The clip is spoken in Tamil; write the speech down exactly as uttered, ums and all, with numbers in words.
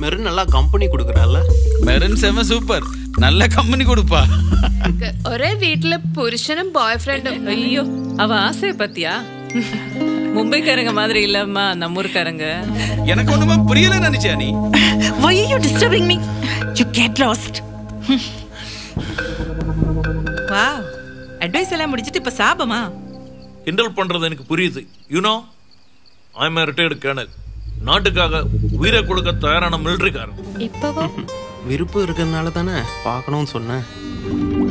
மெரின் நல்லா கம்பெனி கொடுக்குறாள். மெரின் செம சூப்பர், நல்ல கம்பெனி கொடுப்பா. ஒரே வீட்டுல புருஷனும் பாய் ஃப்ரெண்டும். ஐயோ, அவ ஆசைய பத்தியா? மும்பைக்காரங்க மாதிரி இல்லம்மா, நம்ம ஊர்க்காரங்க. எனக்கு ஒண்ணுமே புரியல நினைச்சா நீ. Why are you disturbing me? You get lost. Wow, advice எல்லாம் முடிச்சிட்டு இப்ப சாபமா? கிண்டல் பண்றது எனக்கு புரியுது. You know, I am a retired colonel. நாட்டுக்காக உயிரை கொடுக்க தயாரான மிலிட்டரிக்காரன். இப்பவா விருப்பம் இருக்கிறதுனால தானே பார்க்கணும்னு சொன்னேன்.